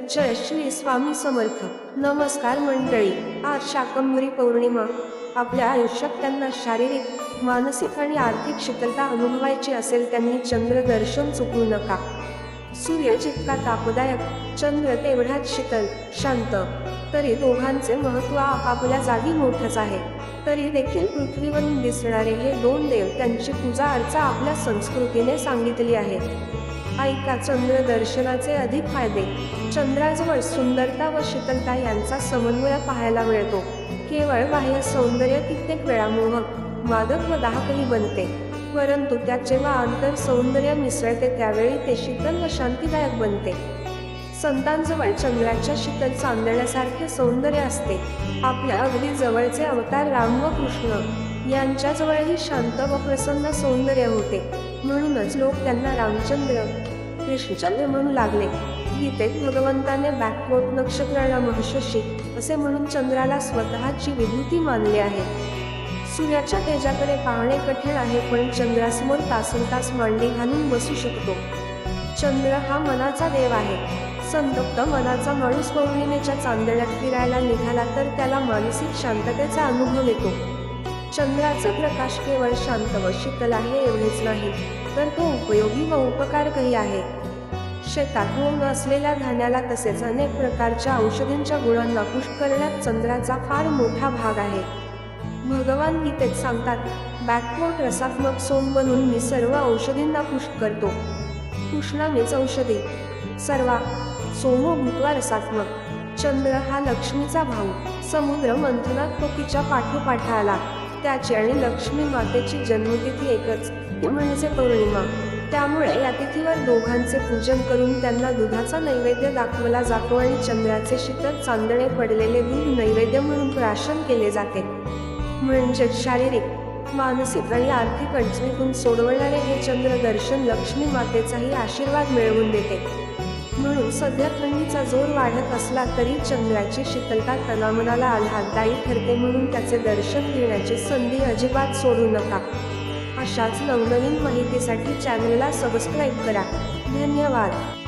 जय श्री स्वामी समर्थ. नमस्कार मंडळी. आज शाकंभरी पौर्णिमा. आपल्या आयुष्यात त्यांना शारीरिक, मानसिक आणि आर्थिक शीतलता अनुभवायची असेल त्यांनी चंद्र दर्शन चुकवू नका. सूर्य जितका तापदायक, चंद्र तेवढाच शीतल, शांत. तरी दोघांचे महत्त्व आपापल्या जागी मोठंच आहे. तरी देखील पृथ्वीवरून दिसणारे हे दोन देव, त्यांची पूजा अर्चा आपल्या संस्कृतीने सांगितली आहे. ऐका चंद्र दर्शनाचे अधिक फायदे. चंद्राजवळ सुंदरता व शीतलता यांचा समन्वय पाहायला मिळतो. केवळ बाह्य सौंदर्य कित्येक वेळा मोहक, मादक व दाहकही बनते, परंतु त्यात जेव्हा आंतर सौंदर्य मिसळते त्यावेळी ते शीतल व शांतिदायक बनते. संतांजवळ चंद्राच्या शीतल चांदण्यासारखे सौंदर्य असते. आपल्या अगदी जवळचे अवतार राम व कृष्ण यांच्याजवळही शांत व प्रसन्न सौंदर्य होते. म्हणूनच लोक त्यांना रामचंद्र, कृष्णचंद्र म्हणू लागले. गीतेत भगवंताने बॅकवॉट नक्षत्राला महर्षी असे म्हणून चंद्राला स्वतःची विभूती मानले आहे. सूर्याच्या तेजाकडे पाहणे कठीण आहे, पण चंद्रासमोर तासनतास मांडी घालून बसू शकतो. चंद्र हा मनाचा देव आहे. संतप्त मनाचा माणूस पौर्णिमेच्या चांदण्यात फिरायला निघाला तर त्याला मानसिक शांततेचा अनुभव येतो. चंद्राचा प्रकाश केवळ शांत व शीतल आहे एवढेच नाही, तर तो उपयोगी व उपकारकही आहे. शेतात होऊन असलेल्या धान्याला तसेच अनेक प्रकारच्या औषधींच्या गुणांना पुष्ट करण्यात चंद्राचा फार मोठा भाग आहे. भगवान गीतेत सांगतात, बॅकवॉट रसात्मक सोम बनून मी सर्व औषधींना पुष्ट करतो. पुष्णामीच औषधी सर्वा सोमो भूत्वा रसात्मक. चंद्र हा लक्ष्मीचा भाऊ. समुद्र मंथनात तो तिच्या पाठोपाठ आला. त्याची आणि लक्ष्मी मातेची जन्मतिथी एकच, म्हणजे पौर्णिमा. त्यामुळे या तिथीवर दोघांचे पूजन करून त्यांना दुधाचा नैवेद्य दाखवला जातो आणि चंद्राचे शीतल चांदणे पडलेले दूध नैवेद्य म्हणून प्राशन केले जाते. म्हणजे शारीरिक, मानसिक आणि आर्थिक अडचणीतून सोडवणारे हे चंद्र दर्शन लक्ष्मी मातेचाही आशीर्वाद मिळवून देते. म्हणून सध्या थंडीचा जोर वाढत असला तरी चंद्राची शीतलता तनामनाला आल्हाददायी ठरते, म्हणून त्याचे दर्शन घेण्याची संधी अजिबात सोडू नका. अशाच नवनवीन माहितीसाठी चॅनलला सबस्क्राईब करा. धन्यवाद.